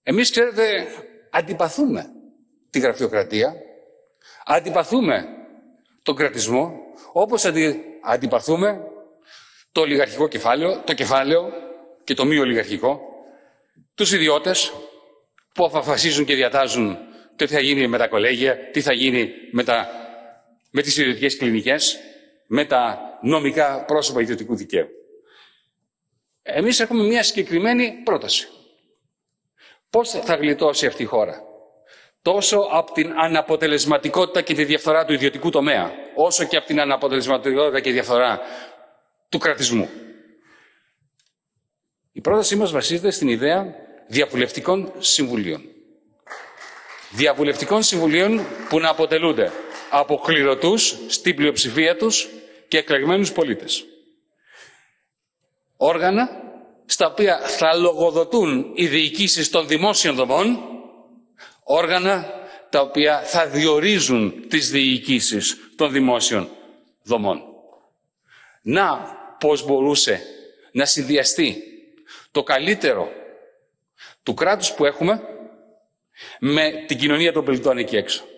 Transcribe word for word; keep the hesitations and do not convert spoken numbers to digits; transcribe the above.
Εμείς, ξέρετε, αντιπαθούμε τη γραφειοκρατία, αντιπαθούμε τον κρατισμό, όπως αντι, αντιπαθούμε το ολιγαρχικό κεφάλαιο, το κεφάλαιο και το μη ολιγαρχικό, τους ιδιώτες που αποφασίζουν και διατάζουν το τι θα γίνει με τα κολέγια, τι θα γίνει με, τα, με τις ιδιωτικές κλινικές, με τα νομικά πρόσωπα ιδιωτικού δικαίου. Εμείς έχουμε μια συγκεκριμένη πρόταση. Πώς θα γλιτώσει αυτή η χώρα? Τόσο από την αναποτελεσματικότητα και τη διαφθορά του ιδιωτικού τομέα, όσο και από την αναποτελεσματικότητα και διαφθορά του κρατισμού. Η πρότασή μας βασίζεται στην ιδέα διαβουλευτικών συμβουλίων. Διαβουλευτικών συμβουλίων που να αποτελούνται από κληρωτούς στην πλειοψηφία τους και εκλεγμένους πολίτες. Όργανα στα οποία θα λογοδοτούν οι διοικήσεις των δημόσιων δομών, όργανα τα οποία θα διορίζουν τις διοικήσεις των δημόσιων δομών. Να πώς μπορούσε να συνδυαστεί το καλύτερο του κράτους που έχουμε με την κοινωνία των πολιτών εκεί έξω.